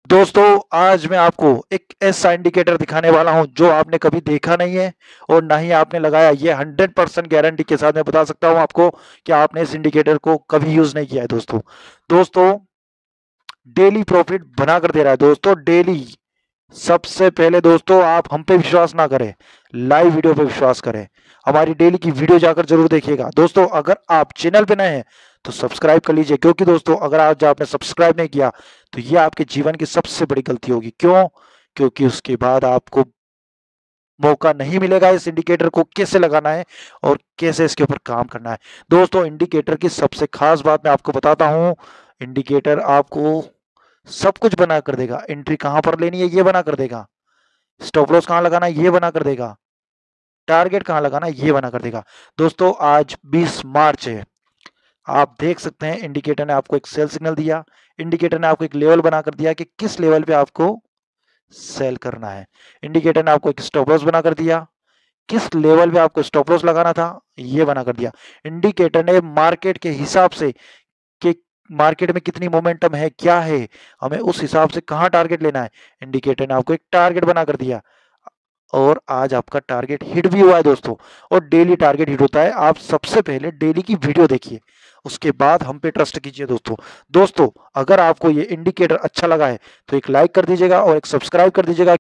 दोस्तों आज मैं आपको एक ऐसा इंडिकेटर दिखाने वाला हूं जो आपने कभी देखा नहीं है और ना ही आपने लगाया। ये 100% गारंटी के साथ मैं बता सकता हूं आपको कि आपने इस इंडिकेटर को कभी यूज नहीं किया है। दोस्तों डेली प्रॉफिट बना कर दे रहा है दोस्तों, डेली। सबसे पहले दोस्तों आप हम पे विश्वास ना करें, लाइव वीडियो पे विश्वास करें। हमारी डेली की वीडियो जाकर जरूर देखिएगा। दोस्तों अगर आप चैनल पे नए हैं तो सब्सक्राइब कर लीजिए, क्योंकि दोस्तों अगर आज आपने सब्सक्राइब नहीं किया तो ये आपके जीवन की सबसे बड़ी गलती होगी। क्यों? क्योंकि उसके बाद आपको मौका नहीं मिलेगा इस इंडिकेटर को कैसे लगाना है और कैसे इसके ऊपर काम करना है। दोस्तों इंडिकेटर की सबसे खास बात मैं आपको बताता हूं। इंडिकेटर आपको सब कुछ बना कर देगा। एंट्री कहां पर लेनी है ये बना कर देगा, स्टॉप लॉस कहां लगाना है ये बना कर देगा, टारगेट कहां लगाना है ये बना कर देगा। दोस्तों आज 20 मार्च है, आप देख सकते हैं इंडिकेटर ने आपको एक सेल सिग्नल दिया। इंडिकेटर ने आपको एक लेवल बना कर दिया कि किस लेवल पे आपको सेल करना है। इंडिकेटर ने आपको एक स्टॉप लॉस बना कर दिया, किस लेवल पे आपको स्टॉप लॉस लगाना था ये बना कर दिया। इंडिकेटर ने मार्केट के हिसाब से कि मार्केट में कितनी मोमेंटम है, क्या है, हमें उस हिसाब से कहां टारगेट लेना है, इंडिकेटर ने आपको एक टारगेट बना कर दिया। और आज आपका टारगेट हिट भी हुआ है दोस्तों। और डेली टारगेट हिट होता है। आप सबसे पहले डेली की वीडियो देखिए, उसके बाद हम पे ट्रस्ट कीजिए दोस्तों। अगर आपको ये इंडिकेटर अच्छा लगा है तो एक लाइक कर दीजिएगा और एक सब्सक्राइब कर दीजिएगा।